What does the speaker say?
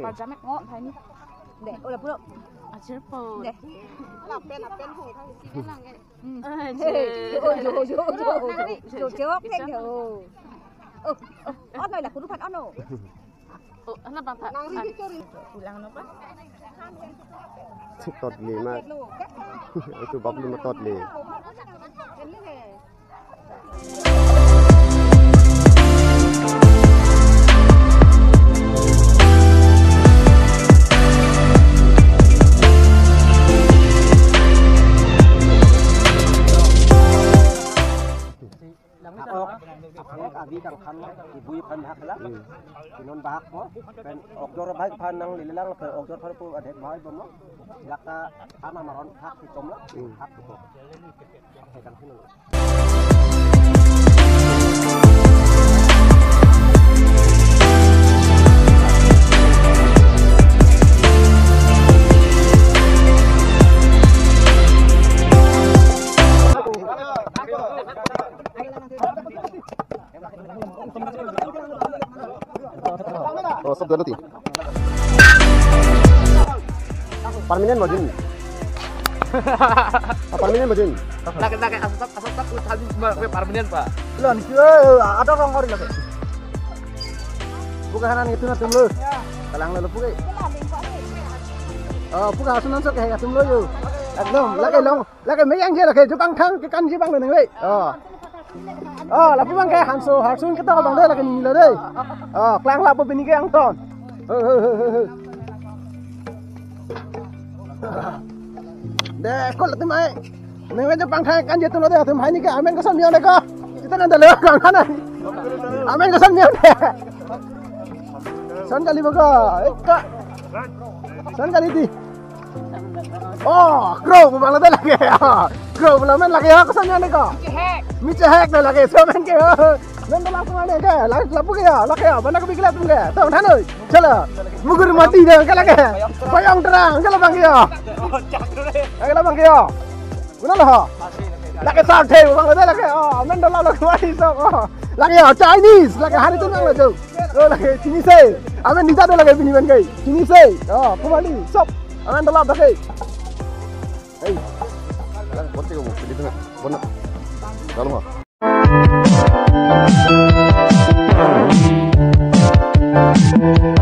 Kalau jamet ngok thấy ni. Để ôi là bữa. À chưa phô. Để. Là bên hủ thôi chỉ biết là nghe. Ôi trước thế kiểu. Ớt này là kudu pan ớt nổ. Ano bang ta? Nang ribit ko rin. Kulang na pa. Tot li ma. Itu bab lima tot li. Abi kang kan ibu pan bahak lah non bahak mo pen okjor bahak pan nang lilang pe okjor pan pu adek bahak bomo laka ama maron hak di tom lah hak ko he kan sinu Oh, sob dulu ti. Perminen majin. Perminen majin. Laki-laki asap habis perminen, Pak. lon ada orang ori lagi bukan hanan itu natum lu kalang lu puke bukan asunan sok kayak natum lu yo ekdom lagi mấy anh kia là cái băng thang cái căn gì băng này vậy là cái băng cái hansun cái tao bằng đây là cái nhìn là đây klang là bên cái ăn ton để có là cái máy nếu cái băng thang căn gì tụi nó đây tụi mày như cái amen có sân miêu này cơ kita nanti lewat kang kanan amen ke sân miêu này sân kali baga sân kali di crow bang lagi crow bang lagi ke sân miêu này cơ miche hek này lagi so men ke men dalam kemana ke lapu ke lagi mana ke bikilat ke tahu tan oi chala mugur mati dah ke lagi bayang terang ke bang ke bang ke guna lah lagi sate bang lagi men dalam lagi mati so lagi Chinese lagi hari tu nang lagi lagi Chinese amen nita ada lagi bini men ke Chinese kembali sop amen dalam lagi hey Lang bonte ko pili tengah. Bonat. Dalam ha.